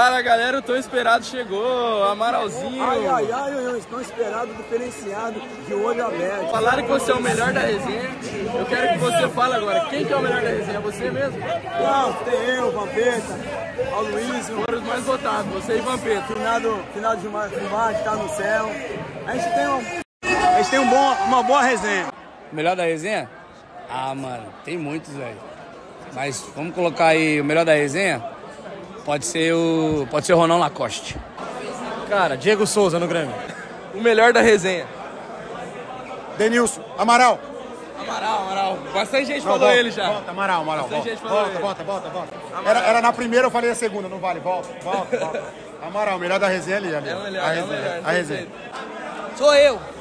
Fala galera, o tão esperado chegou, Amaralzinho. Ai, tão esperado, diferenciado, de olho aberto. Falaram que você é o melhor da resenha. Eu quero que você fale agora, quem que é o melhor da resenha? Você mesmo? Não, tem eu, Vampeta, o Luiz, foram os mais votados, você e Vampeta. Final de filmar, que tá no céu. A gente tem uma boa resenha. O melhor da resenha? Ah, mano, tem muitos, velho. Mas vamos colocar aí o melhor da resenha? Pode ser o Ronão Lacoste. Cara, Diego Souza no Grêmio. O melhor da resenha? Denilson, Amaral. Amaral. Bastante gente falou ele já. Volta, Amaral. Bastante gente falou ele. Volta. Era na primeira, eu falei a segunda, não vale. Volta. Amaral, o melhor da resenha ali. É o melhor, a resenha. Sou eu.